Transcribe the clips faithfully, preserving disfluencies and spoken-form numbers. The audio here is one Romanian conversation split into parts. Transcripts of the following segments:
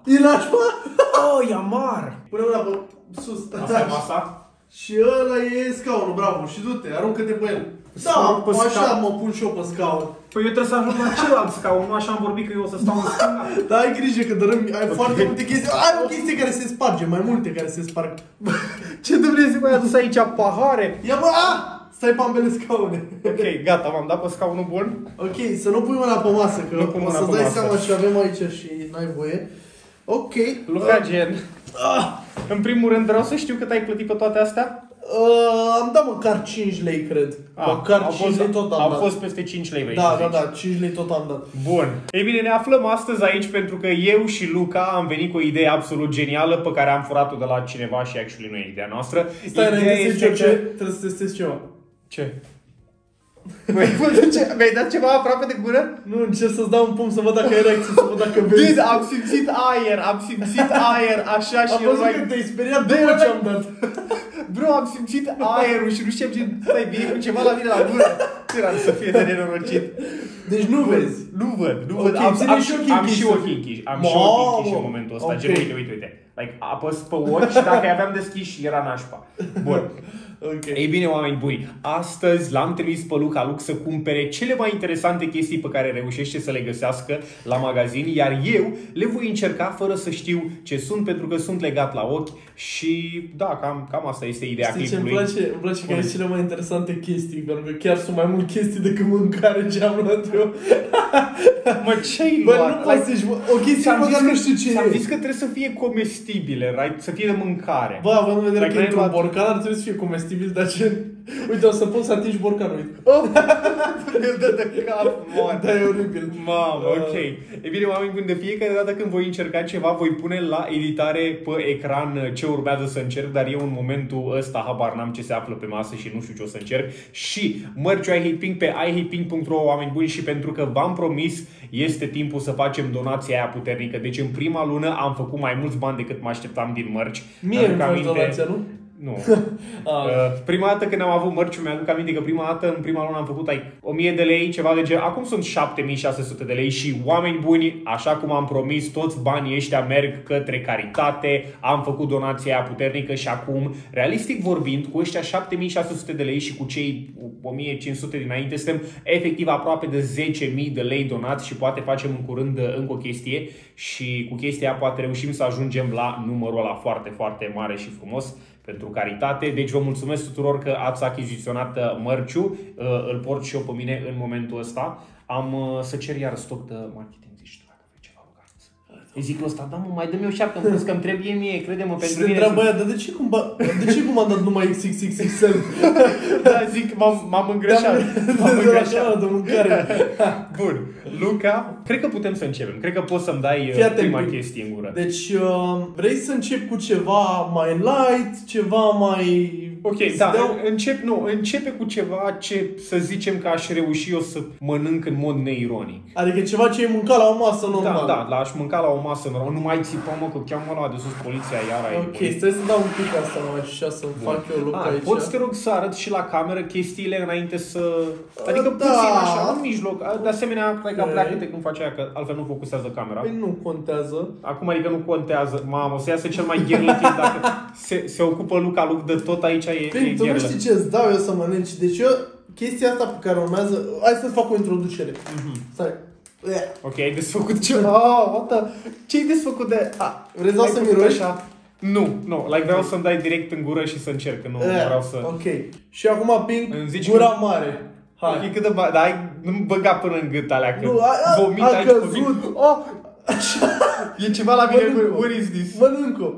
E nașpa? Oh, e amar! Pune mâna pe sus. Asta e masa? Și ăla e scaunul, bravo. Și du-te, aruncă-te pe el. Da, Da, așa mă pun și eu pe scaun. Păi eu trebuie să ajung la celălalt scaun, nu așa am vorbit că eu o să stau în stânga. Da, ai grijă că dărâm, ai foarte multe chestii. Ai o chestie care se sparge, mai multe care se sparg. Ce Dumnezeu ai adus aici pahare? Ia bă, a! Stai pe ambele scaune. Ok, gata, m-am dat pe scaunul bun. Ok, să nu pui mâna pe masă, că Nu o să-ți dai seama și avem aici și n-ai voie. Ok. Luca, gen. Ah. În primul rând vreau să știu cât ai plătit pe toate astea. Uh, am dat măcar cinci lei, cred. Ah, măcar au cinci fost, lei tot am au dat. fost peste cinci lei, vrei Da, să da, zici. da, cinci lei tot am dat. Bun. Ei bine, ne aflăm astăzi aici pentru că eu și Luca am venit cu o idee absolut genială pe care am furat-o de la cineva și actually nu e ideea noastră. Stai, Ideea înainte să este zici ce, că... trebuie să testez ceva. Ce? Mi-ai dat ceva aproape de gură? Nu, încerc să-ți dau un pumn să văd dacă ai reacție, să văd dacă vezi. Dude, am simțit aer, am simțit aer, așa și Am eu văzut mai... că te-ai speriat Da, după eu ce mai- am dat. Bro, am simțit aerul și nu știam ce... Stai, vine cu ceva la mine la gură. Târan să fie de nenorocit. Deci nu vezi. Nu văd, nu văd. Ok, Am, ține am, și ochii am închiși. și ochii închiși. Am și Mamă! ochii închiși în momentul ăsta. Ok. Gen, uite, uite, uite. Like, apăs pe ochi și dacă i-aveam deschiși era nașpa. Bun. Ok. Ei bine, oameni buni, astăzi l-am trimis pe Luca Luc să cumpere cele mai interesante chestii pe care reușește să le găsească la magazin, iar eu le voi încerca fără să știu ce sunt, pentru că sunt legat la ochi și da, cam, cam asta este ideea Știi ce îmi clipului. place? Îmi place că ai cele mai interesante chestii, pentru că chiar sunt mai multe chestii decât mâncare ce am luat eu. Mă, ce-ai Bă, luat? nu poți să zici, bă, o chestie ți-am măcar zis nu că- știu ce ți-am e. zis că trebuie să fie comestibile, right? Să fie de mâncare. Bă, având în vedere Like, că n-ai într-un luat- borcan ar trebui să fie comestibil, dar ce... Uite, o să poți să atingi borcanul, uite. Îl dă de cap, mă. Da, e oribil. Mamă, ok. E bine, oameni buni, de fiecare dată când voi încerca ceva, voi pune la editare pe ecran ce urmează să încerc, dar eu în momentul ăsta habar n-am ce se află pe masă și nu știu ce o să încerc. Și mărciul iHatePink pe i hate pink punct ro, oameni buni, și pentru că v-am promis, este timpul să facem donația aia puternică. Deci în prima lună am făcut mai mulți bani decât mă așteptam din mărci. Mie Mi-aduc îmi faci aminte- donația, nu? Nu. Ah. Uh, prima dată când am avut mărciul, mi-aduc aminte că prima dată, în prima lună am făcut like, o mie de lei, ceva de gen. Acum sunt șapte mii șase sute de lei și, oameni buni, așa cum am promis, toți banii ăștia merg către caritate. Am făcut donația aia puternică și acum, realistic vorbind, cu ăștia șapte mii șase sute de lei și cu cei o mie cinci sute dinainte, suntem efectiv aproape de zece mii de lei donați și poate facem în curând încă o chestie și cu chestia aia poate reușim să ajungem la numărul ăla foarte, foarte mare și frumos pentru caritate. Deci vă mulțumesc tuturor că ați achiziționat mărciu. Îl port și eu pe mine în momentul ăsta. Am să cer iar stoc de marketing. Zici tu dacă vrei ceva, Luca. Îi zic lui ăsta, da mă, mai dă-mi o șapcă în plus că îmi trebuie mie, crede-mă, Și pentru te mine. întreabă aia, dar de ce cum, ba- de ce cum am dat numai X X X X L? Da, zic, m-am, m-am îngreșat. M-am îngreșat. de mâncare. Bun. Luca, cred că putem să începem. Cred că poți să-mi dai Fii atent, prima pic. chestie în gură. Deci, uh, vrei să încep cu ceva mai light, ceva mai... Ok, să da, dau- încep, nu, începe cu ceva ce să zicem că aș reuși eu să mănânc în mod neironic. Adică ceva ce ai mâncat la o masă normală. Da, da, la aș mânca la o masă normală. Nu mai țipa, mă, că cheamă ăla de sus poliția iar aici. Ok, stai să dau un pic asta mai așa, să-mi fac eu loc Ah, aici. poți, te rog, să arăt și la cameră chestiile înainte să... Adică Da. puțin așa, în mijloc. De asemenea, hai că Ok. pleacă-te când faci aia, că altfel nu focusează camera. Păi nu contează. Acum adică nu contează. Mamă, o să iasă cel mai gherlă tip dacă se, se ocupă Luca Luc de tot aici e, Păi, e tu nu gherlă. știi ce îți dau eu să mănânci. Deci eu, chestia asta pe care urmează... Hai să-ți fac o introducere. Stai. Yeah. Ok, ai desfăcut ce... Oh, what the... Ce-ai desfăcut de... Ah, Vrei să ai să făcut miroși? așa? Nu, nu. Like vreau să-mi dai direct în gură și să încerc, că nu Yeah. vreau să... Ok. Și acum ping Îmi zici gura că- mare. Hai. Ok, cât de ba... Dar ai... nu-mi băga până în gât alea, că Nu, a, a, vomit a aici pe căzut. mine. Oh! E ceva la mine, Mănânc-o. what is this? Mănânc-o.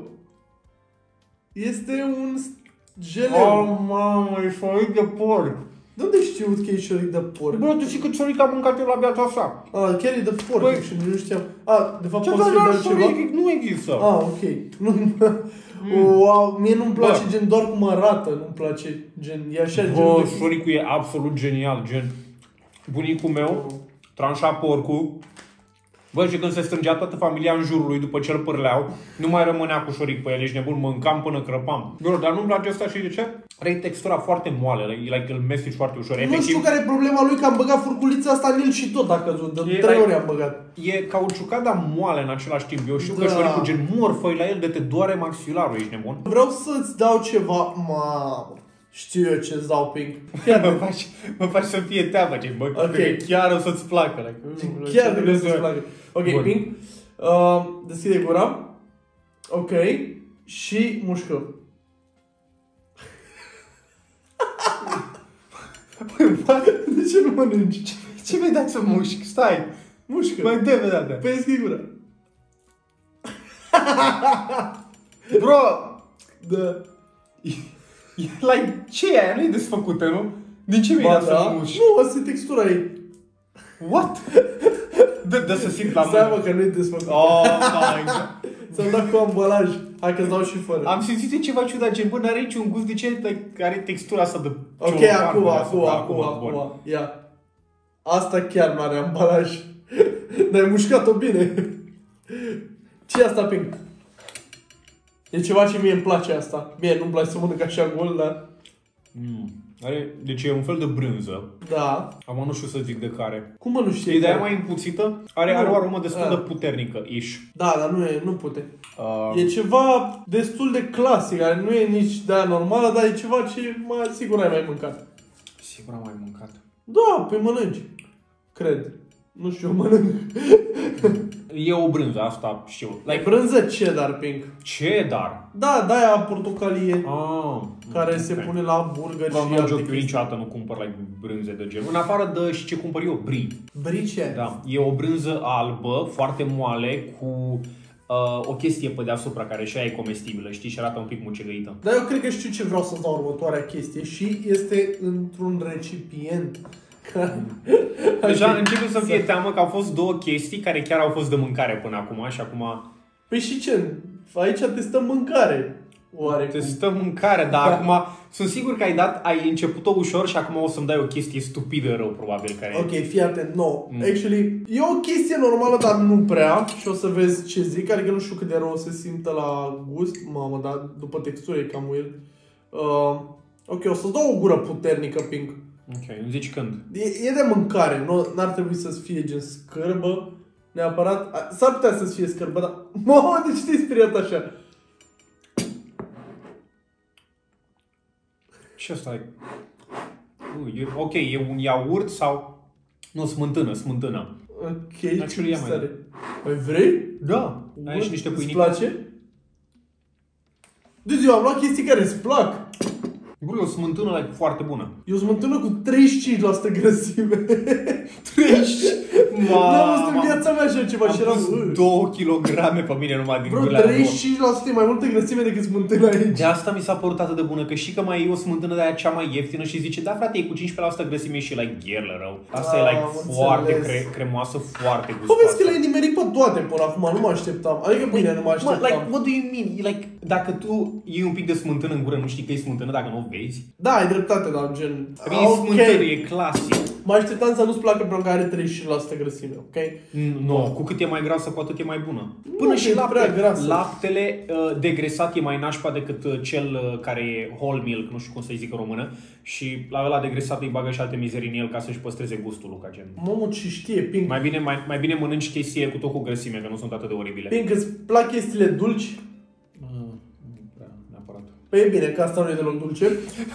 Este un geleu. Oh, mamă, e șoric de porc. De unde știut că e șoric de porc? Bă, tu știi că șoric am mâncat eu la viața așa. Ah, chiar e de porc Băi. și nu știam. Ah, de fapt Ce poți să-i doar dau ceva? șoric nu există. Ah, ok. Nu, wow, mie nu-mi place Bă. gen doar cum arată, nu-mi place gen, e așa gen Bă, de... șoricul e absolut genial, gen. Bunicul meu tranșa porcul, Bă, și când se strângea toată familia în jurul lui după ce îl pârleau, nu mai rămânea cu șoric pe el, ești nebun, mâncam până crăpam. Bă, dar nu-mi place asta și de ce? Are textura foarte moale, like, îl mesteci foarte ușor. Nu Efectiv, știu care e problema lui, că am băgat furculița asta în el și tot a căzut. De E trei like- ori am băgat. E cauciucat, dar moale în același timp. Eu știu Da. că șoricul gen morfăi la el de te doare maxilarul, ești nebun? Vreau să-ți dau ceva, mamă. Știu eu ce-ți dau, Pink. mă, faci, mă faci să fie teamă, ce bă, Ok. că chiar o să-ți placă. Like, Chiar de gând să-ți placă. Ok, Bun. Pink. Uh, deschide gura. Ok. Și mușcă. De ce nu mănânci? Ce, ce mi-ai dat să mușc? Stai! Mușcă. Mai dă pe dată. Păi deschide gura. Bro! Da. E, like, ce e aia? Nu e desfăcută, nu? Din ce mi-ai Ba dat să da. mușc? Nu, asta e textura ei. What? Dă, dă să simt la Stai mână. mă că nu e desfăcut. Oh my god. Ți-am dat cu ambalaj. Hai că-ți dau și fără. Am simțit ceva ciudat, gen, bă, n-are niciun gust, de ce like, are textura asta de Ok, ciocan acum, pe acum, deasupra? acum, Bun. acum. Ia. Asta chiar nu are ambalaj. Dar ai mușcat-o bine. Ce e asta, Pink? E ceva ce mie îmi place asta. Mie nu-mi place să mănânc așa gol, dar... Mm. Are, deci e un fel de brânză. Da. Am nu știu să zic de care. Cum mă nu știi? E de aia care? mai împuțită. Are, Nu. are o aromă destul Ah. de puternică, ish. Da, dar nu e, nu pute. Uh, E ceva destul de clasic, care nu e nici de aia normală, dar e ceva ce mai, sigur ai mai mâncat. Sigur am mai mâncat. Da, pe mănânci. Cred. Nu știu, mănânc. E o brânză, asta știu. Like Like, brânză cheddar, Pink. ce dar? Da, de-aia portocalie, Ah, care ok. se pune la burger Vă și nu alte joc, eu chestii. niciodată nu cumpăr like, brânze de genul. În afară de și ce cumpăr eu, brie. Brice. Da, e o brânză albă, foarte moale, cu uh, o chestie pe deasupra care și aia e comestibilă, știi, și arată un pic mucegăită. Dar eu cred că știu ce vreau să-ți dau următoarea chestie și este într-un recipient. Deja începe să fie teamă că au fost două chestii care chiar au fost de mâncare până acum și acum Păi și ce? Aici testăm mâncare. Oare? testăm mâncare, dar acum sunt sigur că ai dat, ai început-o ușor și acum o să-mi dai o chestie stupidă rău, probabil, care Ok, fii atent, no. Mm. Actually, e o chestie normală, dar nu prea. Și o să vezi ce zic, adică nu știu cât de rău o să simtă la gust. Mamă, dar după textură e cam weird. Uh, ok, o să-ți dau o gură puternică, Pink. Ok, îmi zici când? E, e de mâncare, nu n-ar trebui să-ți fie gen scârbă. Neapărat. A, S-ar putea să-ți fie scârbă, dar... Mamă, de ce te-ai speriat așa? Ce asta e? Uh, e? Ok, e un iaurt sau... Nu, smântână, smântână. Ok, Actually, ia mai stare. Mai vrei? Da. Ai și niște Îți pâinică. place? Deci eu am luat chestii care îți plac. Bro, e o smântână like, foarte bună. Eu sunt mântână cu treizeci și cinci la sută grăsime. treizeci? N-am văzut în viața mea așa ceva și Am eram... pus două kilograme pe mine numai din Bro, gura aia treizeci și cinci la sută e mai multă grăsime decât smântână aici. De asta mi s-a părut atât de bună, că și că mai e o smântână de aia cea mai ieftină și zice, da frate, e cu cincisprezece la sută grăsime și like gherlă rău. Asta Ah, e like am foarte înțeles. cre- cremoasă, foarte Bă, gustoasă. vezi că le-ai nimerit pe toate până acum, nu mă așteptam. Adică bine, nu mă Mă, așteptam. like, what do you mean? E like, dacă tu iei un pic de smântână în gură, nu știi că e smântână dacă nu o vezi? Da, ai dreptate, dar gen... I mean, e smântână, e clasic. Mă așteptam să nu-ți placă pentru că are treizeci și cinci la sută grăsime, ok? Nu, cu cât e mai grasă, cu atât e mai bună. Până Nu, și e prea lapte, grasă. laptele uh, degresat e mai nașpa decât uh, cel uh, care e whole milk, nu știu cum să-i zic în română. Și la ăla degresat îi bagă și alte mizerii în el ca să-și păstreze gustul, Luca, gen. Mamă, ce știe, Pink. Mai bine, mai, mai bine mănânci chestii cu tot cu grăsime, că nu sunt atât de oribile. Pink, îți plac chestiile dulci? Uh, nu prea, neapărat. Păi e bine, că asta nu e deloc dulce.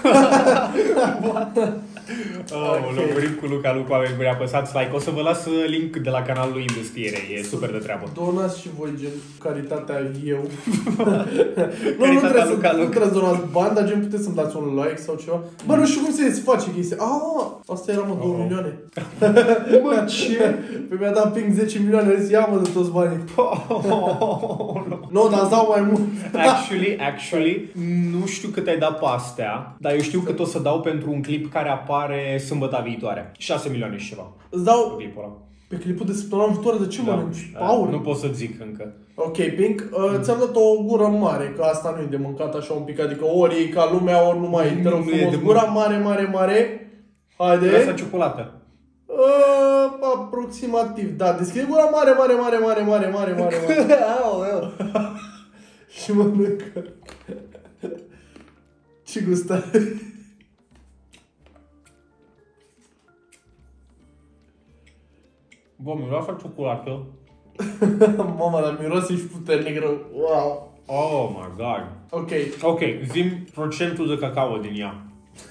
Oh, okay. Lămurim cu Luca, Luca, oameni buni, apăsați like. O să vă las link de la canalul lui în descriere, e super de treabă. Donați și voi, gen, caritatea eu. nu, nu Caritatea trebuie, să, Luca, nu Luca. trebuie să donați bani, dar gen puteți să-mi dați un like sau ceva. Bă, nu știu cum se face chestia. Ah, asta era, mă, două Oh. milioane. Mă, ce? Păi mi-a dat Pink zece milioane, zis, ia mă de toți banii. Nu, dar îți dau mai mult. Actually, actually, nu știu cât ai dat pe astea, dar eu știu cât o să dau pentru un clip care apare sâmbătă viitoare. șase milioane și ceva. Îți dau Clipul ăla. pe clipul de săptămâna viitoare, de ce Da. mănânci? Da, Paul? nu pot să zic încă. Ok, Pink, uh, ți-am dat o gură mare, că asta nu e de mâncat așa un pic, adică ori e ca lumea, ori nu mai, te rog Nu e frumos, de gura mare, mare, mare. Haide. Asta ciocolată. Uh, Uh, aproximativ, da. Deschide gura mare, mare, mare, mare, mare, mare, mare, mare. Au, au. Și mănâncă. Ce gust are? Bă, miroase ciocolată. Mama, dar miroase și puternic rău. Wow. Oh my god. Ok. Ok, zi procentul de cacao din ea.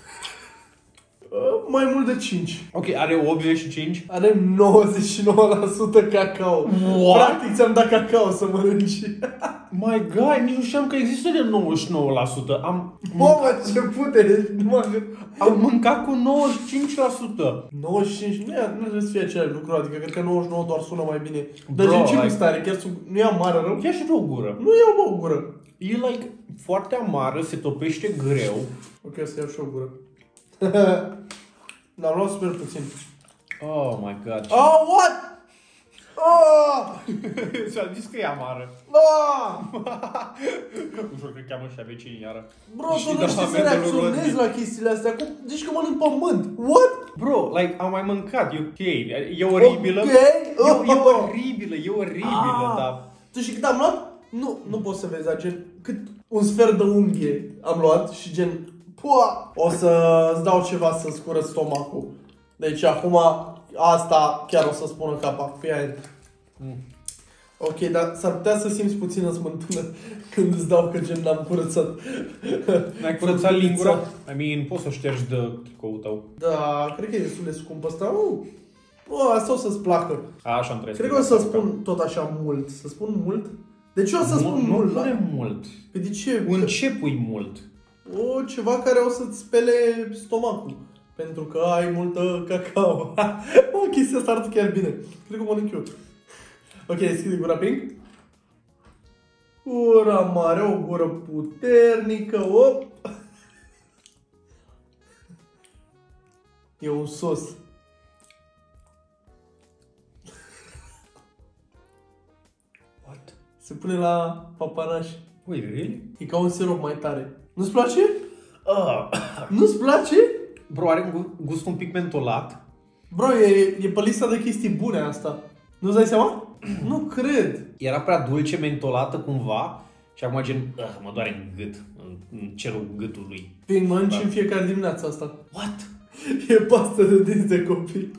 Uh, mai mult de cinci. Ok, are optzeci și cinci? Are nouăzeci și nouă la sută cacao. What? Practic ți-am dat cacao să mănânci. My god, nici nu știam că există de nouăzeci și nouă la sută. Am, Mamă, ce putere! am mâncat cu nouăzeci și cinci la sută. nouăzeci și cinci, nu, e, nu trebuie să fie același lucru, adică cred că nouăzeci și nouă doar sună mai bine. Dar Bro, gen ce like- gust are? Chiar sub, nu e amară rău? Ia și tu o gură. Nu iau bă o gură. E like foarte amară, se topește greu. Ok, o să iau și o gură. Dar am luat super puțin. Oh my god. Oh, what? Oh! Ți-am zis că e amară. Oh! Ușor că cheamă și vecinii iară. Bro, Și tu nu da, știi să amendele reacționezi lor. la chestiile astea. Cum zici că mănânc pământ? What? Bro, like, am mai mâncat, e ok. E oribilă. Ok. E, e oribilă, e oribilă, Ah. dar... Tu știi cât am luat? Nu, nu poți să vezi, dar gen, cât un sfert de unghie am luat și gen, pua, o să-ți dau ceva să-ți curăț stomacul. Deci acum, asta chiar o să spună capa, fii atent. Mm. Ok, dar s-ar putea să simți puțină smântână când îți dau că gen n-am curățat. Mi-ai curățat lingura? I mean, poți să ștergi de tricoul tău. Da, cred că e destul de scump ăsta. Uh, uh, asta o să-ți placă. A, așa îmi trebuie. Cred că o să spun tot așa mult. Să spun mult? De ce o să spun nu, mult? Nu la- pune mult. Păi de ce? În ce pui mult? O, ceva care o să-ți spele stomacul. Pentru că ai multă cacao. O, chestia asta arată chiar bine. Cred că mănânc eu. Ok, deschide gura pink. Gura mare, o gură puternică. Op. E un sos. What? Se pune la papanaș. Wait, really? E ca un sirop mai tare. Nu-ți place? Uh. Nu-ți place? Bro, are un gu- gust un pic mentolat. Bro, e, e pe lista de chestii bune asta. Nu-ți dai seama? Nu cred. Era prea dulce, mentolată cumva. Și acum gen, uh, mă doare în gât. În, în cerul gâtului. Păi mănânci în fiecare dimineață asta. What? E pastă de dinți de copii.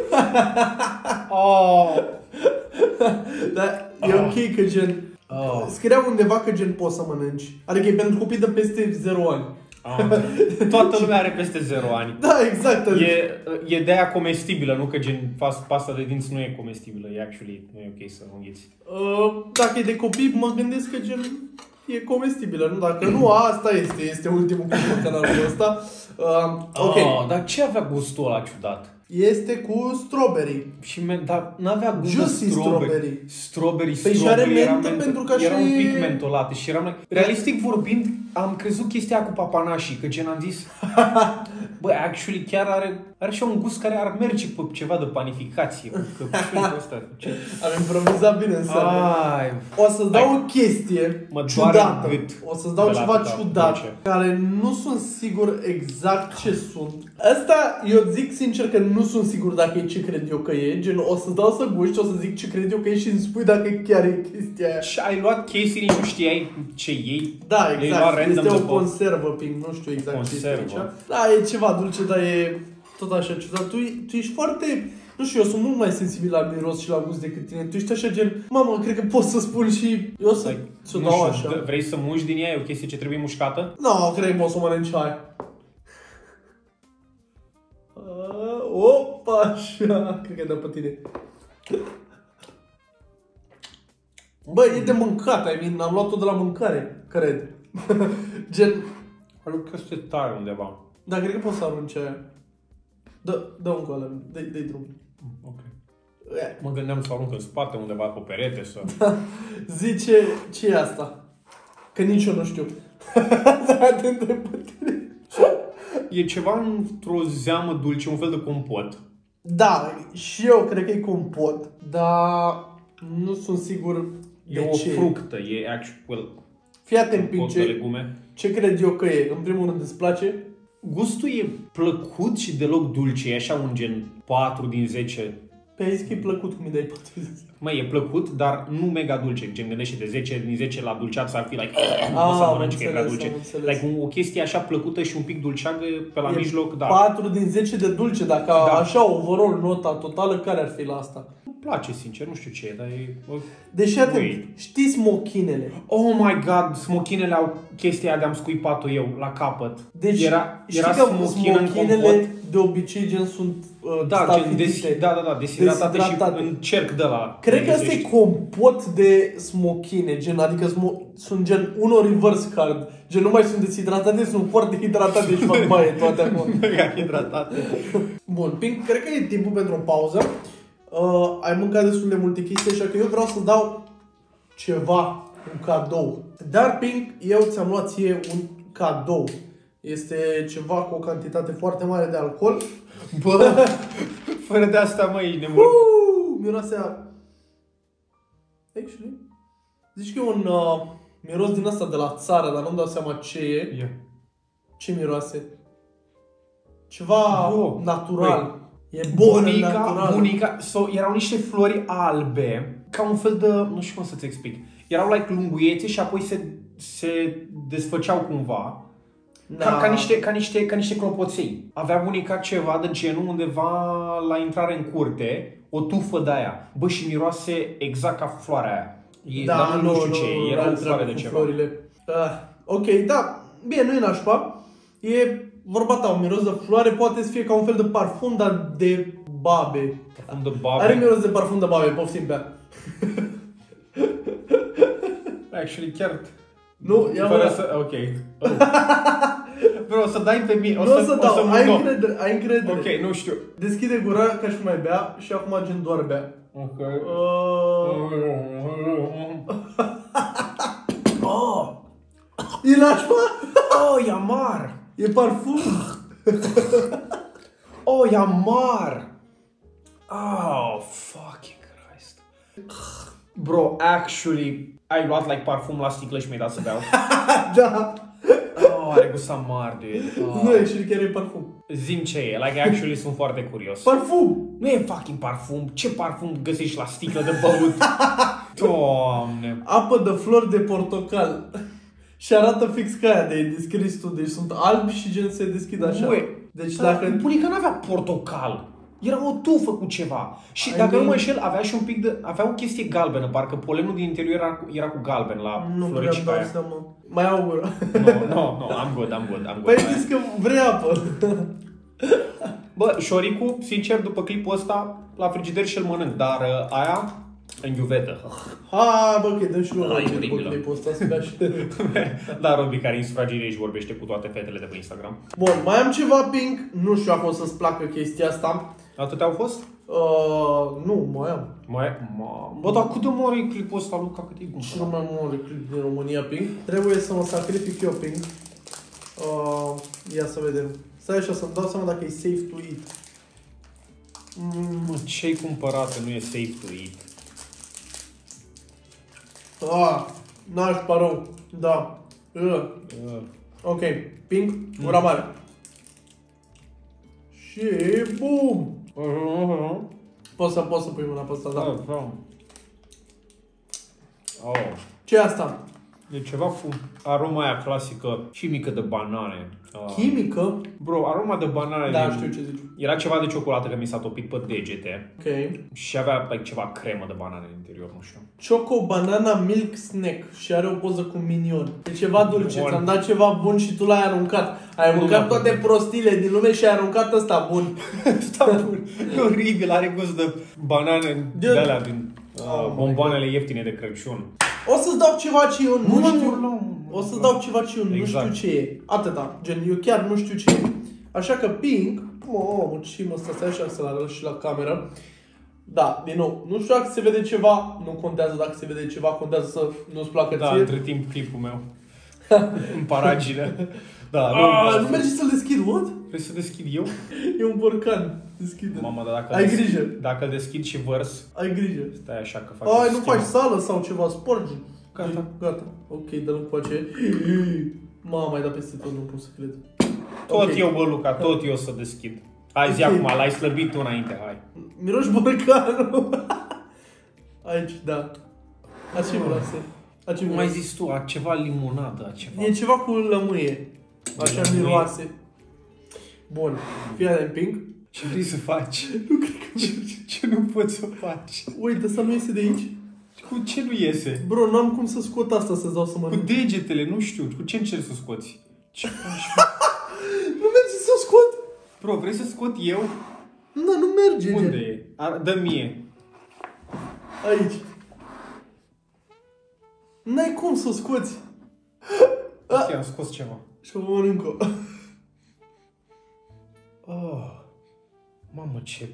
Oh. Dar e ok că gen... Oh. Scria undeva că gen poți să mănânci. Adică e pentru copii de peste zero ani. Ah. Toată lumea are peste zero ani. Da, exact. E, e de aia comestibilă, nu că gen pas- pasta de dinți nu e comestibilă. E actually, nu e ok să o înghiți. Uh, dacă e de copii, mă gândesc că gen e comestibilă, nu? Dacă nu, asta este. Este ultimul cuvânt pe canalul ăsta. Uh, ok. Oh, dar ce avea gustul ăla ciudat? Este cu strawberry. Și men, dar n-avea gust Juicy de strawberry. strawberry. Strawberry, Păi și strawberry. are era mentă mentă- pentru că așa era un e- pic mentolată și eram like, realistic vorbind, am crezut chestia cu papanașii, că gen am zis, bă, actually chiar are, are și un gust care ar merge pe ceva de panificație. Că pe ăsta, ce? Am improvizat bine în seara. Ai, O să-ți dau o chestie mă doare ciudată. în gât O să-ți dau de la ceva atâta ciudat, dulce. care nu sunt sigur exact ce sunt. Asta, eu zic sincer că nu sunt sigur dacă e ce cred eu că e. Gen, o să-ți dau să guști, o să zic ce cred eu că e și îmi spui dacă chiar e chestia aia. Și ai luat chestii, nici nu știai ce iei. Da, Le-ai exact. luat random Este de o pe- conservă, ping, nu știu exact ce este Conservă. aici. Da, e ceva dulce, dar e tot așa ciudat. Tu, tu ești foarte... Nu știu, eu sunt mult mai sensibil la miros și la gust decât tine. Tu ești așa gen, mamă, cred că pot să spun și eu o să Like, să nu dau știu, așa. vrei să muși din ea? E o chestie ce trebuie mușcată? Nu, no, cred că poți să mănânci aia. Uh, opa, așa. Cred că e de pe tine. Bă, e de mâncat, I mean, am luat-o de la mâncare, cred. Gen, Are o chestie tare undeva. da, cred că poți să arunci aia. Dă, dă un coală, dă-i, dă-i drum. Ok. Eh, Mă gândeam să arunc în spate undeva pe perete să... Zice, ce e asta? Că nici eu nu știu. Da, te întreb pe tine. E ceva într-o zeamă dulce, un fel de compot. Da, și eu cred că e compot, dar nu sunt sigur E de o ce. fructă, e actual Fii atent, compot de Pince, legume. ce cred eu că e? În primul rând îți place? Gustul e plăcut și deloc dulce, e așa un gen patru din zece. Pe ai zis că e plăcut cum îi dai patru din zece. Măi, e plăcut, dar nu mega dulce. Gen, gândește de zece din zece la dulceață ar fi like, Ah, nu să mănânci că e prea înțeles, dulce. am înțeles. Like o chestie așa plăcută și un pic dulceagă pe la E mijloc, da. patru din zece de dulce, dacă Da. așa overall nota totală, care ar fi la asta? Îmi place, sincer, nu știu ce e, dar e... Deși atent, Ui. știi smochinele? Oh my god, smochinele au chestia aia de-am scuipat-o eu la capăt. Deci, era, știi era că smochină în compot. smochinele de obicei gen sunt uh, Da, gen stafidite. des, da, da, da, deshidratate, Deshidratate. și în cerc de la. Cred că asta e compot de smochine, gen, adică smo- sunt gen unul reverse card. Gen, nu mai sunt deshidratate, sunt foarte hidratate și fac baie toate acum. Mega hidratate. Bun, Pink, cred că e timpul pentru o pauză. Uh, ai mâncat destul de multe chestii, așa că eu vreau să dau ceva, un cadou. Dar, Pink, eu ți-am luat ție un cadou. Este ceva cu o cantitate foarte mare de alcool. Bă, fără de asta, măi, ne mor. Uh, miroase a... Actually, zici că e un uh, miros din asta de la țară, dar nu-mi dau seama ce e. Yeah. Ce miroase? Ceva Bă, natural. E bun, Bunica, natural. bunica, so, erau niște flori albe, ca un fel de, nu știu cum să-ți explic. Erau like lunguiețe și apoi se, se desfăceau cumva. Da. Ca, ca, niște, ca, niște, ca niște clopoței. Avea bunica ceva de genul undeva la intrare în curte, o tufă de aia. Bă, și miroase exact ca floarea aia. E, Da, dar nu, știu ce, era o floare de cu ceva. Florile. Uh, ok, da, bine, nu e nașpa. E vorba ta, un miros de floare poate să fie ca un fel de parfum, dar de babe. Parfum de babe. Are miros de parfum de babe, poftim pe ea. Actually, chiar... Nu, ia Fără mă. să... Ok. Oh. Vreau să dai pe mine. O Nu o să, să o dau, să ai nu. încredere, ai încredere. Ok, nu știu. Deschide gura ca și cum mai bea și acum gen doar bea. Ok. Uh... Oh. E nașpa? Oh, e amar! E parfum? Oh, e amar! Oh, fucking Christ. Bro, actually, ai luat like parfum la sticlă și mi-ai dat să beau. Da. Oh, are gust amar, dude. Oh. Nu e și chiar e parfum. Zim ce e, like actually sunt foarte curios. Parfum! Nu e fucking parfum. Ce parfum găsești la sticlă de băut? Doamne. Apă de flori de portocal. Și arată fix ca aia de descris tu. Deci sunt albi și gen se deschid așa. Ue, Deci dar dacă... bunica n-avea portocal. Era o tufă cu ceva. Și I dacă mean... nu mă înșel, avea și un pic de... Avea o chestie galbenă. Parcă polenul din interior era cu, era cu galben la Nu vreau floricica dau aia. seama. Mai au gură. No, no, no, I'm good, I'm good, I'm good. Păi zis că vrei apă. Bă, șoricul, sincer, după clipul ăsta, la frigider și-l mănânc. Dar uh, aia, în iuvetă. Ha, bă, că dăm și noi Ai, după oribilă. clipul ăsta să bea și Da, Robi, care în sufragerie și vorbește cu toate fetele de pe Instagram. Bun, mai am ceva, Pink. Nu știu acum să-ți placă chestia asta. Atâtea au fost? Uh, nu, mai am. Mai, ma... Bă, dar cât de mare e clipul ăsta, Luca? Cât e bun? Cel mai mare clip din România, Pink. Trebuie să mă sacrific eu, Pink. Uh, ia să vedem. Stai așa să-mi dau seama dacă e safe to eat. Mm, mă, ce-ai cumpărat? Nu e safe to eat. Ah, n-aș rău. Da. Uh. Uh. Ok, Pink, ura mare. Și bum! Uh-huh. Poți să, poți să pui mâna pe asta, da. Da, da. Oh. Ce e asta? E ceva cu aroma aia clasică chimică de banane. Uh. Chimică? Bro, aroma de banane. Da, din... știu ce zici. Era ceva de ciocolată că mi s-a topit pe degete. Ok. Și avea like, ceva cremă de banane în interior, nu știu. Choco Banana Milk Snack și are o poză cu Minion. E ceva dulce, Bun. ți-am dat ceva bun și tu l-ai aruncat. Ai Nu mâncat mi-a toate plăcut. prostile din lume și ai aruncat ăsta bun. Sta bun. E oribil, are gust de banane de Dude. alea din uh, Oh my bomboanele ieftine de Crăciun. O să-ți dau ceva ce eu nu, Nu știu. mă luăm. O să-ți dau ceva ce eu Exact. nu știu ce e. Atâta. Gen, eu chiar nu știu ce e. Așa că Pink, mă, ce mă stai așa să-l arăt și la cameră. Da, din nou, nu știu dacă se vede ceva, nu contează dacă se vede ceva, contează să nu-ți placă Da, ție. între timp clipul meu. În paragine. Da, Ah, nu, nu merge să-l deschid, what? Trebuie să deschid eu? E un borcan. Deschide. Mama, dar dacă Ai des- grijă. Dacă deschid și vărs, Ai grijă. stai așa că fac Ai, o nu schemă. faci sală sau ceva, sporgi. Gata. Gata. Ok, dă-l încoace. Mama, mai dat peste tot, nu pot să cred. Tot Okay. eu, bă, Luca, tot eu să deschid. Hai zi Ok. acum, l-ai slăbit tu înainte, hai. Miroși borcanul. Aici, da. Așa mă lasă. Așa Cum ai zis tu, a ceva limonadă, a ceva. E ceva cu lămâie. Așa Lămâie. miroase. Bun. Fii atent, Pink. Ce vrei să faci? Nu cred că ce, ce nu poți să faci? Uite, asta nu iese de aici. Cu ce nu iese? Bro, n-am cum să scot asta să-ți dau să Cu mănânc. degetele, nu știu. Cu ce încerci să scoți? Ce faci? Nu merge să scot. Bro, vrei să scot eu? Nu, nu merge. Unde gen. e? A, dă mie. Aici. N-ai cum să o scoți. Ok, am scos ceva. Și o mănânc-o. Oh, mamă, ce...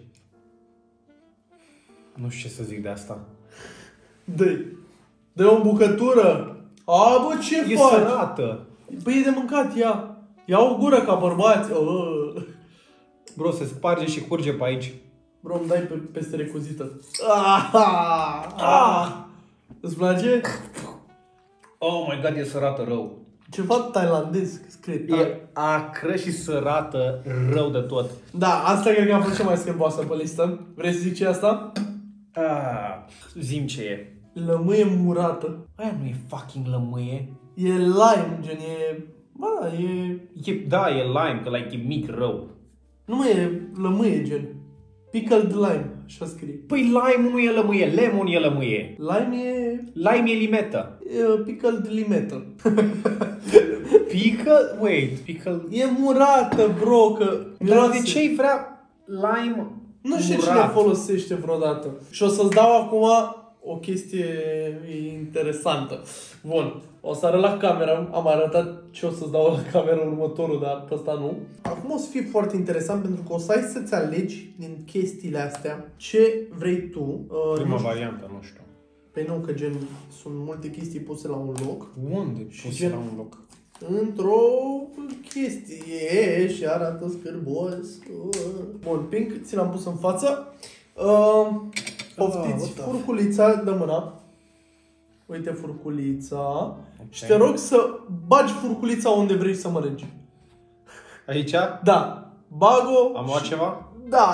Nu știu ce să zic de asta. Dă-i. Dă-i o bucătură. A, bă, ce E faci? sărată. Păi e de mâncat, ia. Ia o gură ca bărbați. Oh. Bro, se sparge și curge pe aici. Bro, îmi dai pe, peste recuzită. Ah, ah, ah. Îți place? Oh my god, e sărată rău. Ceva tailandez, scrie. E acră și sărată rău de tot. Da, asta cred că a fost cea mai scârboasă pe listă. Vrei să zic ce e asta? Ah, zim ce e. Lămâie murată. Aia nu e fucking lămâie. E lime, gen, e... Bă, da, e... E, da, e lime, că like, e mic rău. Nu mai e lămâie, gen. Pickled lime, așa scrie. Păi lime nu e lămâie, lemon e lămâie. Lime e... Lime e limetă. e pickled limetă. Pickle? Wait, pickle... E murată, bro, că... Dar miroase. de ce-i vrea lime Nu știu murat? cine folosește vreodată. Și o să-ți dau acum o chestie interesantă. Bun, o să arăt la cameră. Am arătat ce o să-ți dau la cameră următorul, dar pe ăsta nu. Acum o să fie foarte interesant pentru că o să ai să-ți alegi din chestiile astea ce vrei tu. Uh, Prima nu știu. variantă, nu știu. Pe nu, că gen sunt multe chestii puse la un loc. Unde pus gen- la un loc? Într-o chestie și arată scârbos. Bun, Pink, ți l-am pus în față. Uh, poftiți Ah, furculița de mâna. Uite furculița. Ok. Și te rog să bagi furculița unde vrei să mănânci. Aici? Da. Bag-o. Am luat și... ceva? Da.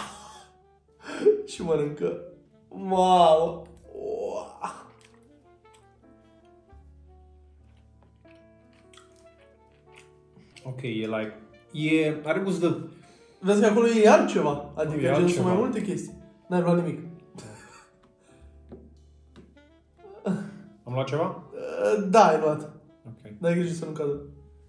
Și mănâncă. Mamă. Wow. Ok, e like... E... Are gust de... Vezi că acolo e altceva. Adică E gen altceva. sunt mai multe chestii. N-ai luat nimic. Am luat ceva? Uh, Da, ai luat. Ok. Dai grijă să nu cadă.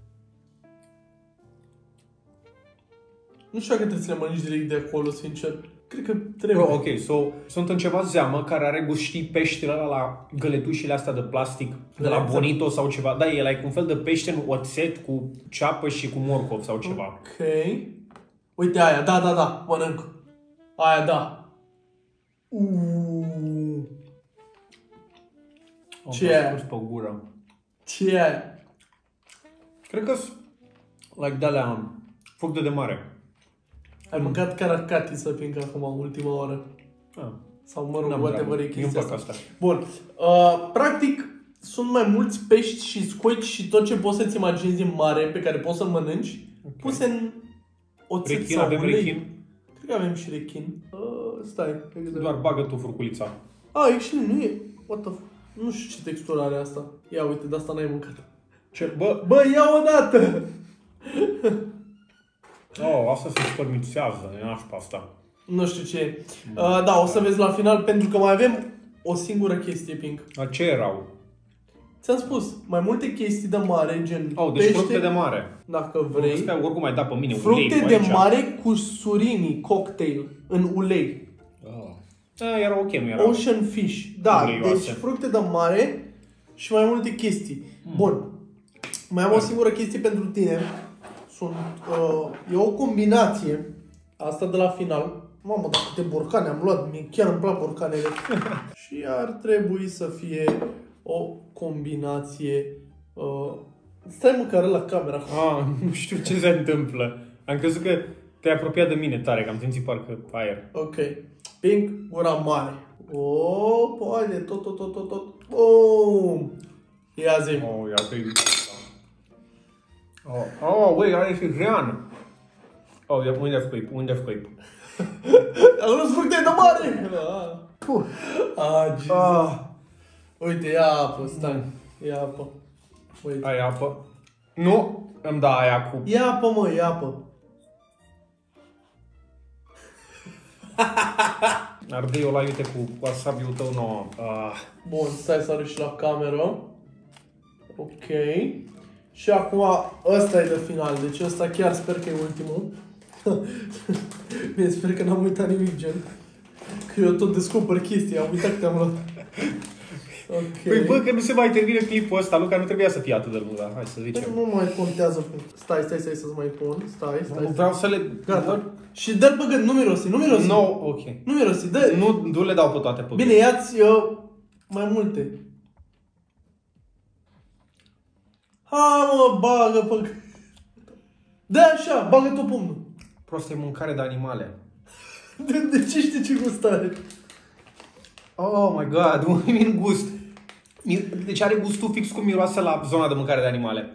Nu știu dacă trebuie să le mănânci direct de acolo, sincer. Cred că trebuie. Bro, ok, so, sunt în ceva zeamă care are gust, știi, peștele ăla la găletușile astea de plastic, de la Exact. Bonito sau ceva. Da, e like un fel de pește în oțet cu ceapă și cu morcov sau ceva. Ok. Uite aia, da, da, da, mănânc. Aia, da. Uuuu. Am Ce e? pus pe gură. Ce e aia? Cred că sunt like de-alea fructe de mare. Ai mâncat caracati să fiindcă acum, ultima oră. Ah. Sau mă rog, N-am whatever treabă. e Mie îmi chestia plac asta. astea. Bun. Uh, practic, sunt mai mulți pești și scoici și tot ce poți să-ți imaginezi din mare pe care poți să mănânci, Ok. puse în oțet Rechin, sau avem ulei. rechin. Cred că avem și rechin. Uh, stai. cred că Doar bagă tu furculița. Ah, actually nu e. What the f... Nu știu ce textură are asta. Ia uite, de asta n-ai mâncat. Ce? Bă, Bă, ia o dată! oh, asta se spărmițează, e nașpa asta. Nu știu ce e. Uh, da, o să vezi la final, pentru că mai avem o singură chestie, Pink. Dar ce erau? Ți-am spus, mai multe chestii de mare, gen Oh, deci fructe de mare. dacă vrei. Vrei? Oricum ai dat pe mine Fructe ulei de pe aici. mare cu surimi, cocktail, în ulei. Oh. Da, era ok, nu era. Ocean fish. Da, Uleioase. deci fructe de mare și mai multe chestii. Mm. Bun. Mai am o singură chestie pentru tine. Sunt, uh, e o combinație. Asta de la final. Mamă, dar câte borcane am luat. Mie chiar îmi plac borcanele. Și ar trebui să fie o combinație. Uh, stai măcar la camera. Ah, nu știu ce se întâmplă. Am crezut că te-ai apropiat de mine tare, că am simțit parcă aer. Ok. Pink, gura mare. O, poate, tot, tot, tot, tot, tot. Boom! Ia zi. Oh, ia te Oh, oh, wait, are și Jean. Oh, de unde scuip? Unde scuip? Am nu fructe de mare! Puh. Ah, Jesus. Ah. Uite, ia apă, stai. Ia apă. Uite. Ai apă? Nu, îmi da aia cu... Ia apă, mă, ia apă. Arde eu la iute cu wasabi-ul tău nouă. Ah. Bun, stai să arăt și la cameră. Ok. Și acum, ăsta e de final, deci ăsta chiar sper că e ultimul. Bine, sper că n-am uitat nimic, gen. Că eu tot descoper chestii, am uitat că te-am luat. Ok. Păi bă, că nu se mai termine clipul ăsta, Luca, nu trebuia să fie atât de lung, dar hai să zicem. Păi nu mai contează. Stai, stai, stai să-ți mai pun. Stai, stai. Nu vreau să le... Gata. Și dă-l pe gând, nu mirosi, nu mirosi. No, ok. Nu mirosi, dă. Nu, nu le dau pe toate pe Bine, ia-ți eu mai multe. Ha, mă, bagă pe... Dă așa, bagă tot pumnul. Prost, e mâncare de animale. De, de ce știi ce gust are? Oh my god, un gust. Deci are gustul fix cum miroase la zona de mâncare de animale.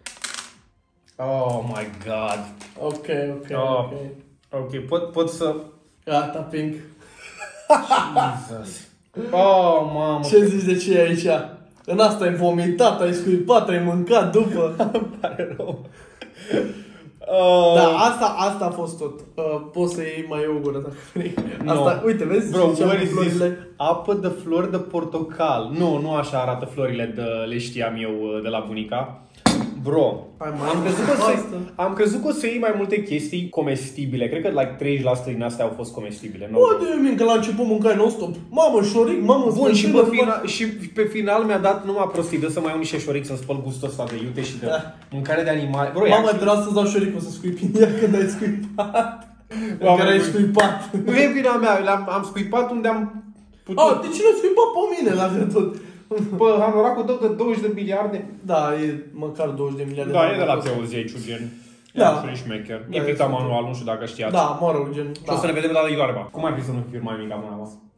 Oh my god. Ok, ok, oh. ok. Ok, pot, pot să... Gata, Pink. Jesus. Oh, mamă. Ce zici de ce e aici? În asta ai vomitat, ai scuipat, ai mâncat după. Îmi pare rău. Oh. Da, asta, asta a fost tot. Uh, poți să iei mai o gură dacă vrei. Asta, no. Uite, vezi? Bro, florile. Apă de flori de portocal. Nu, nu așa arată florile de, le știam eu de la bunica. Bro, Hai, am, crezut că să, am crezut că o să iei mai multe chestii comestibile. Cred că like treizeci la sută din astea au fost comestibile. What do you mean? Că la început mâncai non-stop. Mamă, șoric, mamă, bun, și pe, final, și pe final mi-a dat numai prostii. Dă să mai iau niște șoric să-mi spăl gustul ăsta de iute și de da. Mâncare de animale. Bro, mamă, trebuia să-ți dau șoric, o să scuipi în ea când ai scuipat. În care ai scuipat. Nu e vina mea, am, am scuipat unde am putut. Ah, de ce nu scuipat pe mine la tot? Bă, am noracul tău de douăzeci de miliarde. Da, e măcar douăzeci de miliarde. Da, e de la P O zece, gen. Da. E șmecher. E picat manual, nu știu dacă știați. Da, mă rog, gen. Și o să ne vedem data viitoare, ba. Cum ai fi să nu firmai mica mâna, mă?